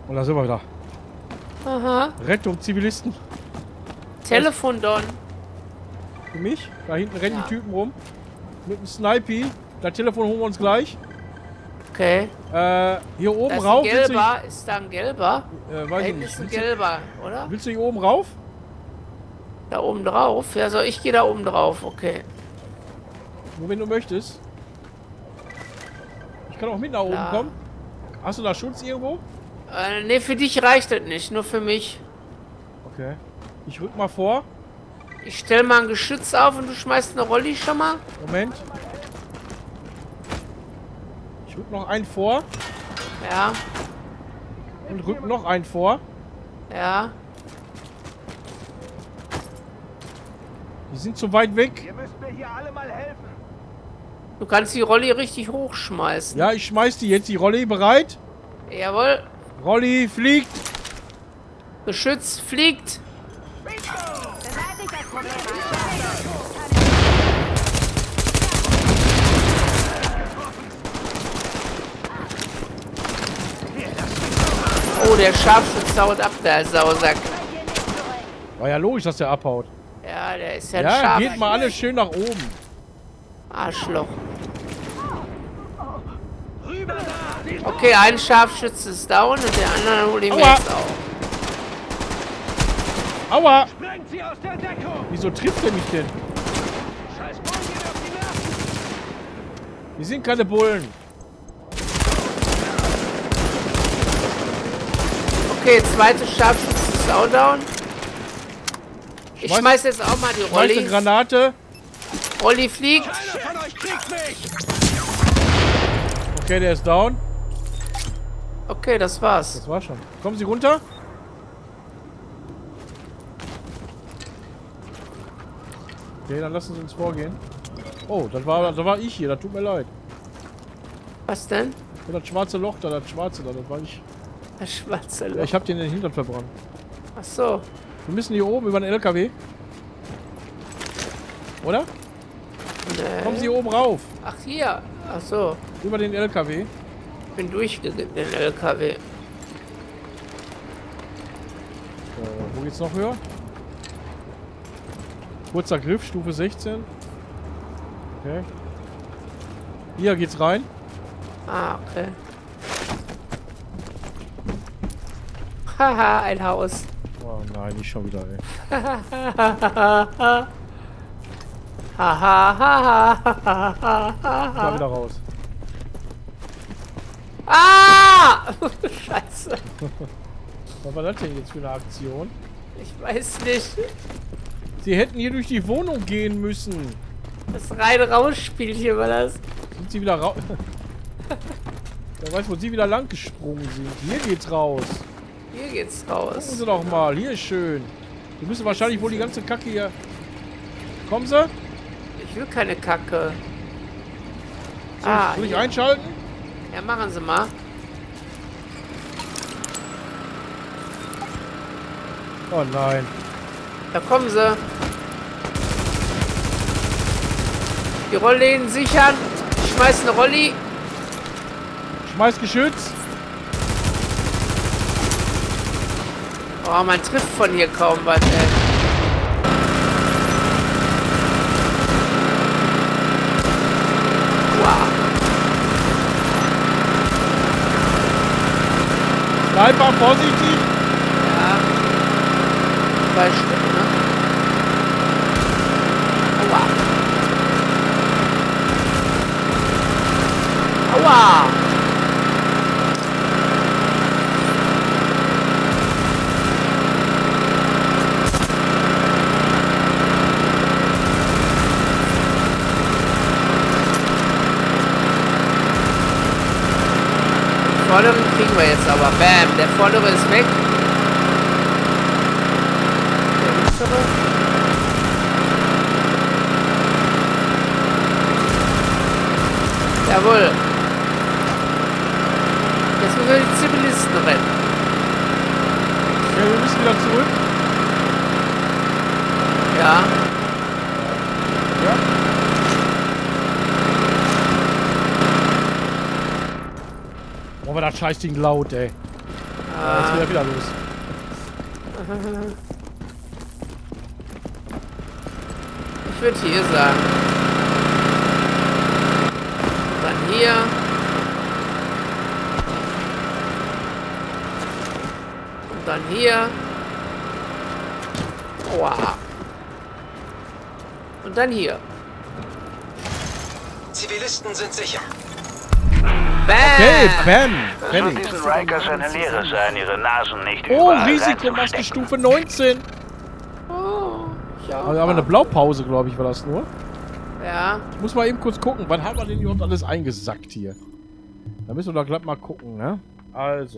Und da sind wir wieder. Aha. Rettung, Zivilisten. Telefon don. Für mich. Da hinten rennen Ja. die Typen rum. Mit dem Snipey. Das Telefon holen wir uns gleich. Okay. Hier oben Da ist rauf. ein gelber. Ist da ein gelber? Da Da weiß ich hinten nicht. ist ein gelber, oder? Willst du hier oben rauf? Da oben drauf? Ja, so, ich gehe da oben drauf. Okay. Nur wenn du möchtest. Ich kann auch mit nach oben Klar. kommen. Hast du da Schutz irgendwo? Ne, für dich reicht das nicht. Nur für mich. Okay. Ich rück mal vor. Ich stell mal ein Geschütz auf und du schmeißt eine Rolli schon mal. Moment. Ich rück noch einen vor. Ja. Und rück noch einen vor. Ja. Die sind zu weit weg. Ihr müsst mir hier alle mal helfen. Du kannst die Rolli richtig hochschmeißen. Ja, ich schmeiß die jetzt. Die Rolli bereit. Jawohl. Rolli fliegt. Geschütz fliegt. Beseitigt das Problem. Oh, der Scharfschütze haut ab, der Sausack. War ja logisch, dass der abhaut. Ja, der ist ja ein Ja, Scharf. geht mal alle schön nach oben. Arschloch. Okay, ein Scharfschütze ist down und der andere holt ihn Aua. jetzt auf. Aua! Sprengt sie aus der Deckung. Wieso trifft er mich denn? Scheiß Bullen geht auf die Nerven. Wir sind keine Bullen. Okay, zweite Scharfschütze ist auch down. Ich schmeiß jetzt auch mal die Schmeiß eine Rolli. Granate. Rolli fliegt. Einer von euch kriegt mich. Okay, der ist down. Okay, das war's. Das war schon. Kommen Sie runter? Okay, dann lassen Sie uns vorgehen. Oh, da war ich hier. Das tut mir leid. Was denn? Ja, das schwarze Loch da, das schwarze da, das war ich. Das schwarze Ja, Loch. ich hab den in den Hintern verbrannt. Ach so. Wir müssen hier oben über den LKW. Oder? Nee. Kommen Sie hier oben rauf. Ach, hier. Ach so. Über den LKW. Bin durchgegangen, den LKW. Wo geht's noch höher? Kurzer Griff, Stufe 16. Okay. Hier geht's rein. Ah, okay. Haha, ein Haus. Oh nein, nicht schon wieder, ey. Haha, Ich war wieder raus. Ah! Scheiße. Was war das denn jetzt für eine Aktion? Ich weiß nicht. Sie hätten hier durch die Wohnung gehen müssen. Das rein rausspielt hier war das. Sind Sie wieder raus? Wer weiß, wo Sie wieder lang gesprungen sind. Hier geht's raus. Hier geht's Gucken raus. Sie doch mal. Hier ist schön. Wir müssen wahrscheinlich wohl die ganze Kacke hier... Kommen Sie? Ich will keine Kacke. Soll ich hier. einschalten? Ja, machen Sie mal. Oh nein. Da kommen sie. Die Rollläden sichern. Ich schmeiß eine Rolli. Schmeiß Geschütz. Oh, man trifft von hier kaum was, ey. Wow. Sniper, vorsichtig. Ja. 2 Stück, ne? Aua. Aua. Den vorderen kriegen wir jetzt aber. Bam, der vordere ist weg. Der mittlere. Jawohl. Jetzt müssen wir die Zivilisten retten. Ja, wir müssen wieder zurück. Ja. Ja. Oh, war das Scheißding laut, ey. Jetzt geht er wieder los. Ich würde hier sagen. Und dann hier. Und dann hier. Aua. Und dann hier. Zivilisten sind sicher. Bam! Okay, bam. Es Fertig. wird diesen Rikers eine Lehre sein, ihre Nasen nicht Oh, überall Risikomaske reinzustecken. Stufe 19. Oh, ich auch. Also aber eine Blaupause, glaube ich, war das nur. Ja. Ich muss mal eben kurz gucken, wann haben wir denn überhaupt alles eingesackt hier? Da müssen wir doch glatt mal gucken, ne? Also.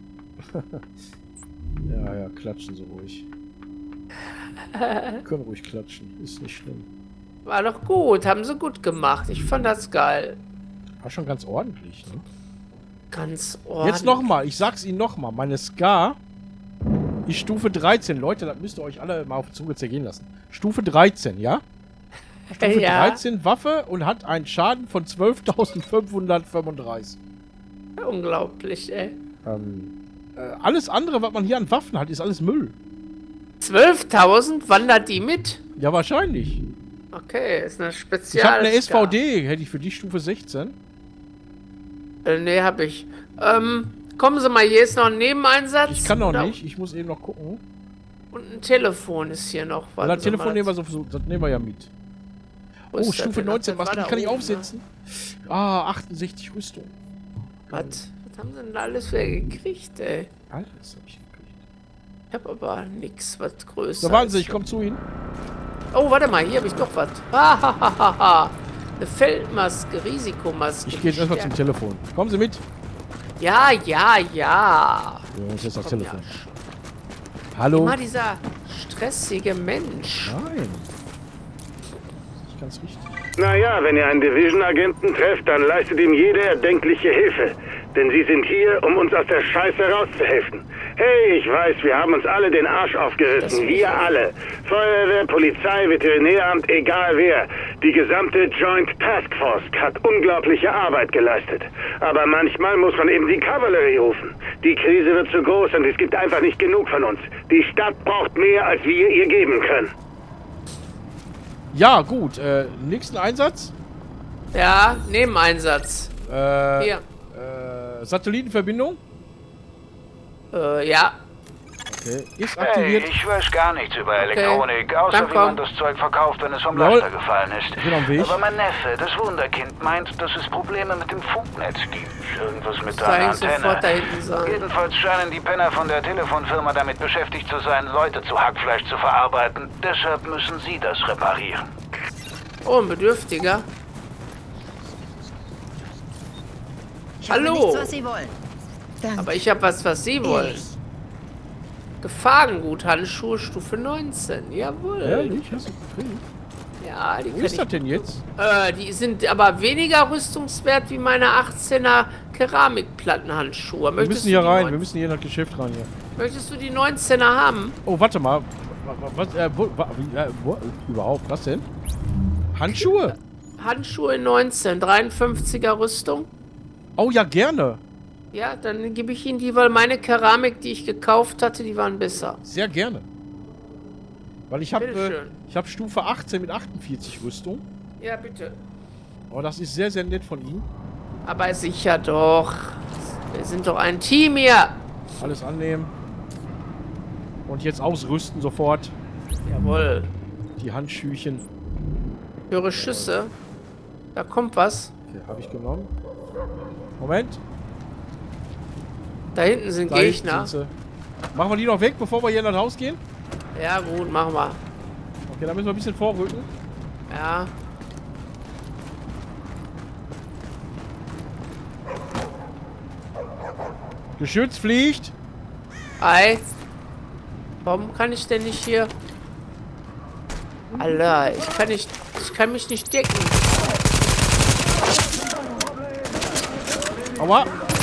Ja, klatschen Sie ruhig. Können ruhig klatschen, ist nicht schlimm. War doch gut, haben sie gut gemacht. Ich fand das geil. War schon ganz ordentlich, ne? Ganz ordentlich. Jetzt nochmal, ich sag's Ihnen nochmal. Meine Ska ist Stufe 13. Leute, das müsst ihr euch alle mal auf die Zunge zergehen lassen. Stufe 13, ja? Stufe Ja. 13 Waffe und hat einen Schaden von 12.535. Unglaublich, ey. Alles andere, was man hier an Waffen hat, ist alles Müll. 12.000 wandert die mit? Ja, wahrscheinlich. Okay, ist eine Ich Spezial. habe eine SVD, hätte ich für die Stufe 16. Nee, hab ich. Kommen Sie mal, hier ist noch ein Nebeneinsatz. Ich kann noch Da- nicht, ich muss eben noch gucken. Und ein Telefon ist hier noch. Weil Warten das Sie Telefon mal, nehmen wir so, das nehmen wir ja mit. wo Oh, ist das Stufe denn? 19 Das war Maske, da die kann ich oben, aufsetzen. Ah, 68 Rüstung. Ne? Was haben Sie denn da alles wieder gekriegt, ey? Alles hab ich gekriegt. Ich hab aber nix, was Größeres. So, warten Sie, ich komme zu Ihnen. Oh, warte mal, hier habe ich doch was. Hahaha. Eine Feldmaske, Risikomaske. Ich gehe jetzt erstmal zum Telefon. Kommen Sie mit. Ja. Ja, das ist das Komm, Telefon. ja. Hallo? Immer dieser stressige Mensch. Nein. Nicht ganz richtig. Naja, wenn ihr einen Division-Agenten trefft, dann leistet ihm jede erdenkliche Hilfe. Denn sie sind hier, um uns aus der Scheiße rauszuhelfen. Hey, ich weiß, wir haben uns alle den Arsch aufgerissen. Wir alle. Feuerwehr, Polizei, Veterinäramt, egal wer. Die gesamte Joint Task Force hat unglaubliche Arbeit geleistet. Aber manchmal muss man eben die Kavallerie rufen. Die Krise wird zu groß und es gibt einfach nicht genug von uns. Die Stadt braucht mehr, als wir ihr geben können. Ja, gut. Nächsten Einsatz. Ja, Nebeneinsatz. Hier. Satellitenverbindung. Ja. Okay. Ist Hey, aktiviert. ich weiß gar nichts über Okay. Elektronik, außer Dann wie man komm. das Zeug verkauft, wenn es vom Jawohl. Laster gefallen ist. Ich bin am Weg. Aber mein Neffe, das Wunderkind, meint, dass es Probleme mit dem Funknetz gibt. Irgendwas mit Soll einer eigentlich sofort da Antenne. hinten sein. Jedenfalls scheinen die Penner von der Telefonfirma damit beschäftigt zu sein, Leute zu Hackfleisch zu verarbeiten. Deshalb müssen sie das reparieren. Oh, ein Bedürftiger. Ich habe Hallo. nichts, was Sie wollen. Danke. Aber ich habe was Sie wollen. Gefahrengut, Handschuhe, Stufe 19. Jawohl. Ehrlich? Hast du gekriegt? Ja, die Wo kann ist ich. das denn jetzt? Die sind aber weniger rüstungswert wie meine 18er Keramikplattenhandschuhe. Wir müssen hier rein. Wir müssen hier in das Geschäft rein hier. Möchtest du die 19er haben? Oh, warte mal. Was, überhaupt? Was denn? Handschuhe? Handschuhe 19, 53er Rüstung. Oh ja, gerne. Ja, dann gebe ich Ihnen die, weil meine Keramik, die ich gekauft hatte, die waren besser. Sehr gerne. Weil ich habe Bitteschön. Stufe 18 mit 48 Rüstung. Ja, bitte. Oh, das ist sehr, sehr nett von Ihnen. Aber sicher doch. Wir sind doch ein Team hier. Alles annehmen. Und jetzt ausrüsten sofort. Jawohl. Die Handschüchen. Höre Schüsse. Da kommt was. Okay, habe ich genommen. Moment. Da hinten sind Da hinten Gegner. sind sie. Machen wir die noch weg, bevor wir hier in das Haus gehen? Ja, gut, machen wir. Okay, dann müssen wir ein bisschen vorrücken. Ja. Geschütz fliegt. Ei. Warum kann ich denn nicht hier... Alter, ich kann mich nicht decken. Aua.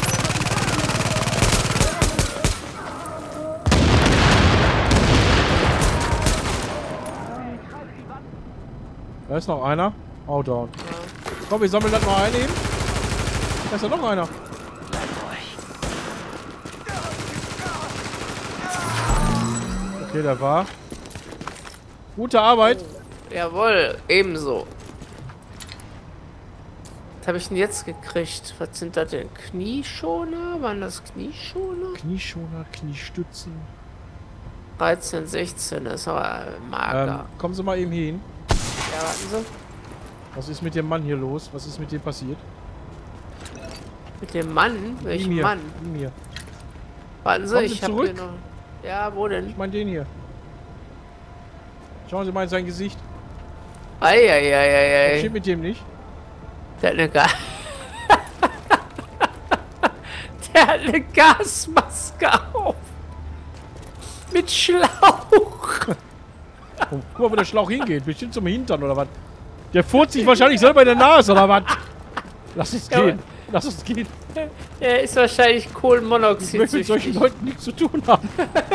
Da ist noch einer. Oh, down. Komm, wir sammeln das mal ein eben. Da ist ja noch einer. Okay, da war. Gute Arbeit. Jawohl, ebenso. Was habe ich denn jetzt gekriegt? Was sind das denn? Knieschoner? Waren das Knieschoner? Knieschoner, Kniestützen. 13, 16, das ist aber mager. Kommen Sie mal eben hier hin. Ja, warten Sie. Was ist mit dem Mann hier los? Was ist mit dem passiert? Mit dem Mann? Welchen Ihm hier. Mann? Ihm hier. Warten Sie, Kommen Sie ich habe zurück? hier noch... Ja, wo denn? Ich meine den hier. Schauen Sie mal in sein Gesicht. Was Eieieiei. steht mit dem nicht? Der hat eine Der hat eine Gasmaske auf. Mit Schlauch. Oh, guck mal, wo der Schlauch hingeht. Bestimmt zum Hintern oder was? Der furzt sich wahrscheinlich selber in der Nase oder was? Lass es Ja, gehen. Lass es gehen. Er ist wahrscheinlich Ich Kohlenmonoxid möchte mit solchen süchtig. Leuten nichts zu tun haben.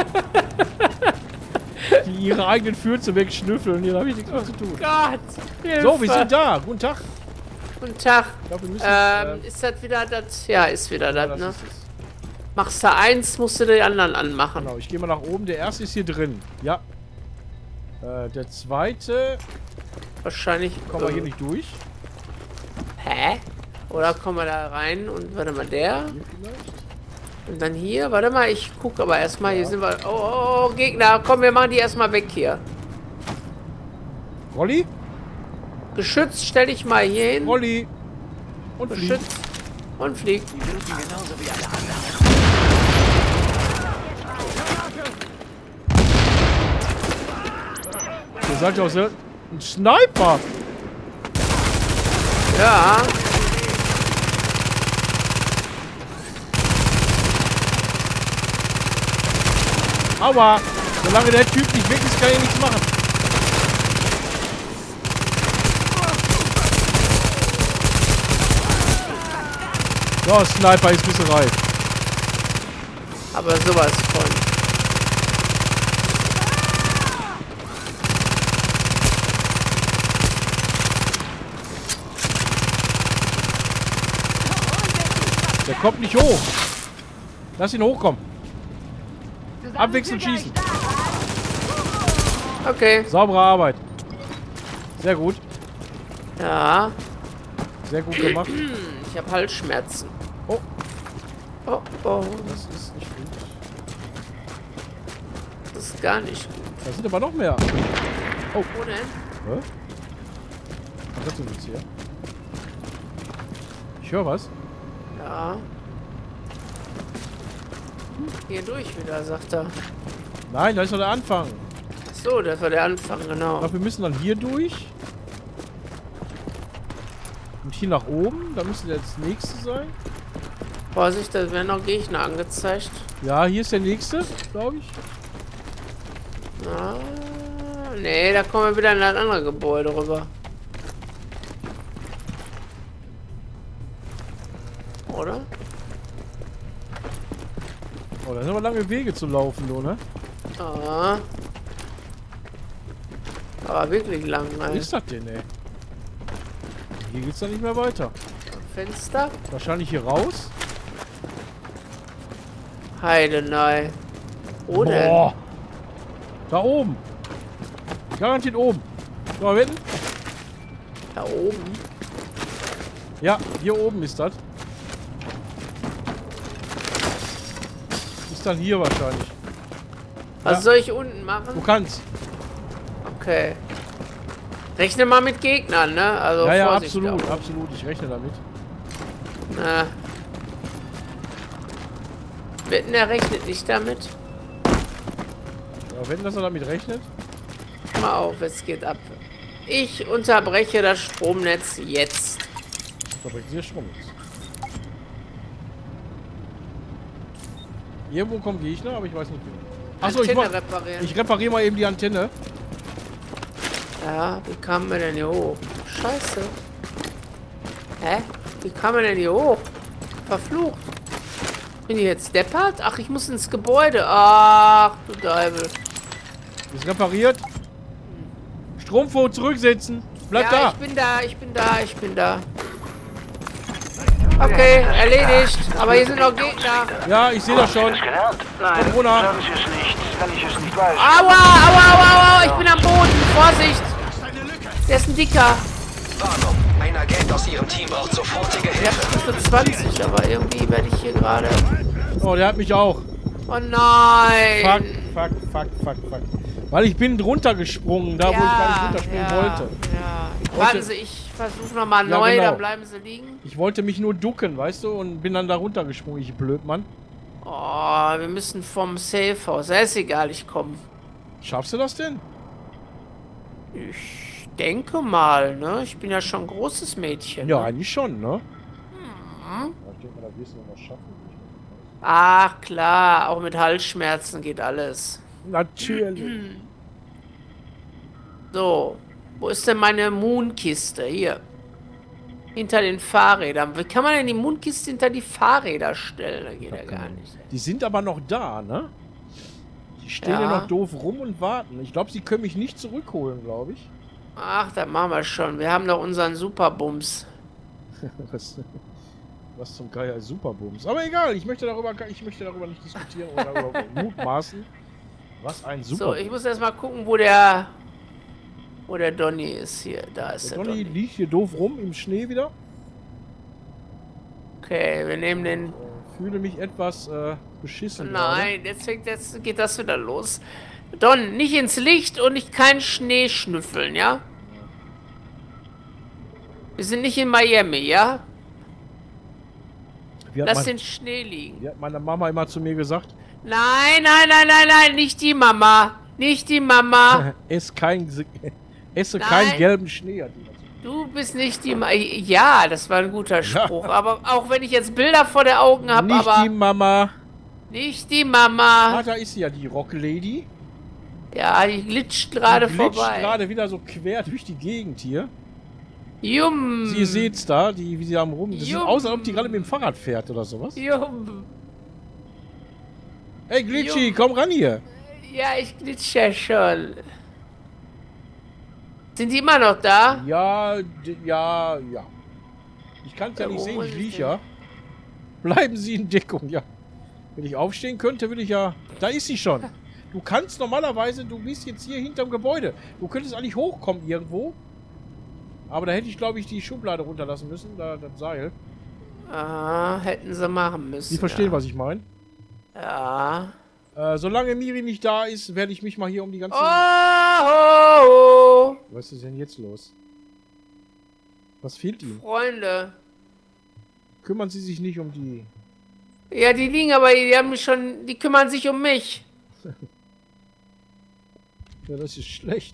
Die ihre eigenen Fürze wegschnüffeln. Hier habe ich nichts mehr zu tun. Gott, Hilfe. So, wir sind da. Guten Tag. Guten Tag. Ich glaube, wir müssen... Ist das wieder das? Ja, ist wieder ja, das, das ne? ist es. Machst du eins, musst du die anderen anmachen. Genau, ich gehe mal nach oben. Der erste ist hier drin. Ja. Der zweite... Wahrscheinlich. Kommen wir hier nicht durch. Hä? Oder kommen wir da rein und warte mal, der. Hier vielleicht. Und dann hier, warte mal, ich gucke aber erstmal, hier sind wir. Oh, Gegner, komm, wir machen die erstmal weg hier. Rolli? Geschütz, stell dich mal hier hin. Rolli. Und fliegen. Geschütz. Und flieg. Ihr seid ja auch so ein Sniper. Ja. Aber solange der Typ nicht weg ist, kann ich nichts machen. So, Sniper ist Bisserei. Aber sowas von. Der kommt nicht hoch. Lass ihn hochkommen. Abwechselnd schießen. Okay. Saubere Arbeit. Sehr gut. Ja. Sehr gut gemacht. Ich habe Halsschmerzen. Oh, Oh, oh. das ist nicht gut. Das ist gar nicht gut. Da sind aber noch mehr. Wo denn? Hä? Was hast du jetzt hier? Ich höre was. Ja. Hier durch wieder, sagt er. Nein, da ist noch der Anfang. So, das war der Anfang, genau. Ich glaube, wir müssen dann hier durch. Und hier nach oben. Da müsste das nächste sein. Vorsicht, da werden noch Gegner angezeigt. Ja, hier ist der nächste, glaube ich. Ah, nee, da kommen wir wieder in das andere Gebäude rüber. Oder? Oh, da sind aber lange Wege zu laufen, du, ne? Ah. Aber wirklich lang, Was ey. ist das denn, ey? Hier geht's dann nicht mehr weiter. Fenster? Wahrscheinlich hier raus. Heidenei. Wo denn? Boah. Da oben. Garantiert oben. So, mal wetten? Da oben? Ja, hier oben ist das. Ist dann hier wahrscheinlich. Was Ja. soll ich unten Du machen? kannst. Okay. Rechne mal mit Gegnern, ne? Also Ja, ja, Vorsicht absolut, auch. absolut. Ich rechne damit. Na. Wetten, er rechnet nicht damit? Ja, wenn das er damit rechnet. Mal auf, es geht ab. Ich unterbreche das Stromnetz jetzt. Da bringt sie Strom jetzt. Irgendwo kommen Gegner, aber ich weiß nicht wie. Achso, Antenne reparieren. ich repariere mal eben die Antenne. Ja, wie kamen wir denn hier hoch? Scheiße. Hä? Wie kam man denn hier hoch? Verflucht. Bin ich jetzt deppert? Ach, ich muss ins Gebäude. Ach, du Deibel. Ist repariert. Stromfon zurücksetzen. Bleib ja, da. ich bin da, ich bin da, ich bin da. Okay, erledigt. Aber hier sind noch Gegner. Ja, ich sehe das schon. Alles gelernt? Nein. Corona. Sagen Sie es nicht, wenn ich es nicht weiß. Aua, aua, aua, aua. Ich bin am Boden. Vorsicht. Der ist ein Dicker. Warnung, ein Agent aus Ihrem Team braucht sofortige Der hat Hilfe. Stufe 20, aber irgendwie werde ich hier gerade... Oh, der hat mich auch. Oh nein. Fuck. Weil ich bin drunter gesprungen, da wo ich gar nicht runterspringen wollte. Ja. Warten Sie, ich versuche nochmal Ja, neu, genau. dann bleiben Sie liegen. Ich wollte mich nur ducken, weißt du, und bin dann da runtergesprungen, ich Blödmann. Oh, wir müssen vom Safehouse. Ja, ist egal, ich komme. Schaffst du das denn? Ich denke mal, ne? Ich bin ja schon ein großes Mädchen. Ja, Ne? eigentlich schon, ne? Ja, ich denke mal, da wirst du noch was schaffen. Ach, klar. Auch mit Halsschmerzen geht alles. Natürlich. So. Wo ist denn meine Moonkiste? Hier. Hinter den Fahrrädern. Wie kann man denn die Moonkiste hinter die Fahrräder stellen? Da geht ja gar nicht. Die sind aber noch da, ne? Die stehen ja Ja. noch doof rum und warten. Ich glaube, sie können mich nicht zurückholen, glaube ich. Ach, das machen wir schon. Wir haben doch unseren Superbums. Was zum Geier ist Superbooms. Aber egal, ich möchte darüber nicht diskutieren oder darüber mutmaßen. Was ein So, Superbooms. ich muss erstmal gucken, wo der Donny ist hier. Da ist Der der Donny Donny. liegt hier doof rum im Schnee wieder. Okay, wir nehmen den... Fühle mich etwas beschissen. Nein, jetzt geht das wieder los. Don, nicht ins Licht und nicht keinen Schnee schnüffeln, ja? Wir sind nicht in Miami, ja? Lass den Schnee liegen. Wie hat meine Mama immer zu mir gesagt? Nein, nicht die Mama. Nicht die Mama. Esse keinen Nein. gelben Schnee. Hat die immer zu mir Du bist nicht die Mama. Ja, das war ein guter Spruch. Aber auch wenn ich jetzt Bilder vor der Augen habe, gesagt. Nicht aber die Mama. nicht die Mama. Ah, da ist sie ja, die Rock Lady. Ja, die glitscht gerade Die glitscht vorbei. gerade wieder so quer durch die Gegend hier. Jum. Sie seht's da, wie sie am rum. Das sieht Jum. aus, als ob die gerade mit dem Fahrrad fährt oder sowas. Jum. Hey Glitchy, Jum. komm ran hier. Ja, ich glitsche ja schon. Sind die immer noch da? Ja. Ich kann es ja nicht Wo sehen, muss ich ich lieg denn? ja. Bleiben Sie in Deckung, ja. Wenn ich aufstehen könnte, würde ich ja... Da ist sie schon. Du kannst normalerweise, du bist jetzt hier hinterm Gebäude. Du könntest eigentlich hochkommen irgendwo. Aber da hätte ich, glaube ich, die Schublade runterlassen müssen, das Seil. Ah, hätten sie machen müssen. Sie verstehen, ja. was ich meine. Ja. Solange Miri nicht da ist, werde ich mich mal hier um die ganzen... Oh, Was ist denn jetzt los? Was fehlt ihm? Freunde. Kümmern Sie sich nicht um die... Ja, die liegen aber, die haben mich schon, die kümmern sich um mich. Ja, das ist schlecht.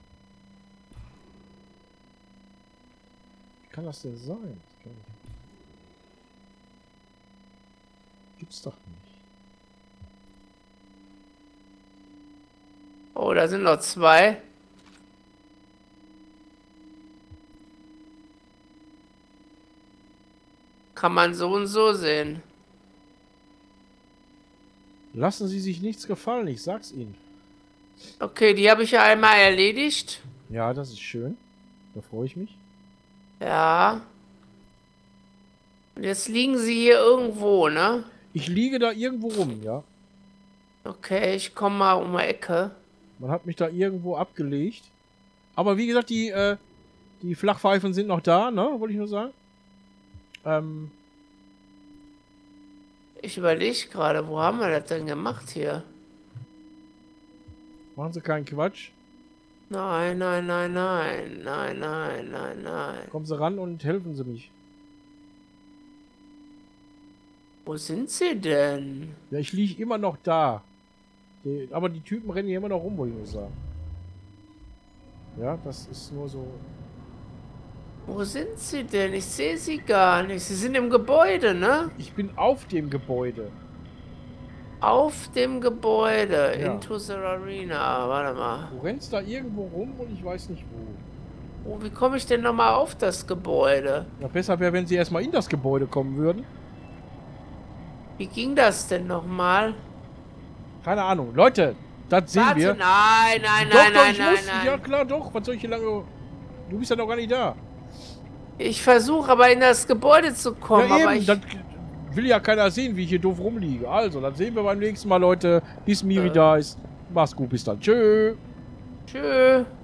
Wie kann das denn sein? Gibt's doch nicht. Oh, da sind noch zwei. Kann man so und so sehen. Lassen Sie sich nichts gefallen, ich sag's Ihnen. Okay, die habe ich ja einmal erledigt. Ja, das ist schön. Da freue ich mich. Ja. Und jetzt liegen sie hier irgendwo, ne? Ich liege da irgendwo rum, ja. Okay, ich komme mal um die Ecke. Man hat mich da irgendwo abgelegt. Aber wie gesagt, die Flachpfeifen sind noch da, ne? Wollte ich nur sagen. Ich überlege gerade, wo haben wir das denn gemacht hier? Machen Sie keinen Quatsch. Nein. Kommen Sie ran und helfen Sie mich. Wo sind sie denn? Ja, ich liege immer noch da. Aber die Typen rennen hier immer noch rum, wollte ich nur sagen. Ja, das ist nur so... Wo sind sie denn? Ich sehe sie gar nicht. Sie sind im Gebäude, ne? Ich bin auf dem Gebäude. Auf dem Gebäude. Ja. Into the Arena. Warte mal. Du rennst da irgendwo rum und ich weiß nicht wo. Oh, wie komme ich denn nochmal auf das Gebäude? Ja, besser wäre, wenn Sie erstmal in das Gebäude kommen würden. Wie ging das denn nochmal? Keine Ahnung. Leute, das sehen Warte, wir. nein. Doch, ich muss. Ja klar, doch. Was soll ich hier lange... Du bist ja noch gar nicht da. Ich versuche aber in das Gebäude zu kommen, Ja, aber eben, ich... dann will ja keiner sehen, wie ich hier doof rumliege. Also, dann sehen wir beim nächsten Mal, Leute. Bis Miri da ist. Mach's gut, bis dann. Tschö. Tschö.